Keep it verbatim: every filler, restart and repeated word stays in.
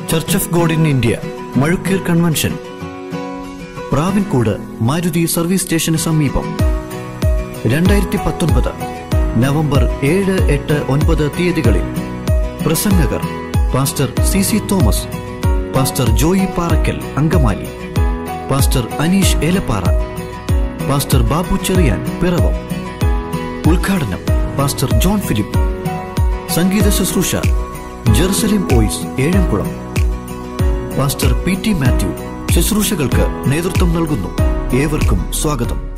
Church of God in India Mazhukkeer convention, Pravinkoodu Maruti service സ്റ്റേഷന് സമീപം. രണ്ടായിരത്തി പത്തൊൻപത് നവംബർ ഏഴ് എട്ട് ഒൻപത് തീയതികളിൽ പ്രസംഗകർ pastor C C Thomas, pastor Joy Parakkal Angamaly, pastor Aneesh Elappara, pastor Babu Cherian Piravom. ഉദ്ഘാടനം പാസ്റ്റർ ജോൺ ഫിലിപ്പ്. സംഗീത ശുശ്രൂഷ Jerusalem Voice Ezhamkulam. Pastor P T Mathew ശുശ്രൂഷകൾക്ക് നേതൃത്വം നൽകുന്നു. ഏവർക്കും സ്വാഗതം.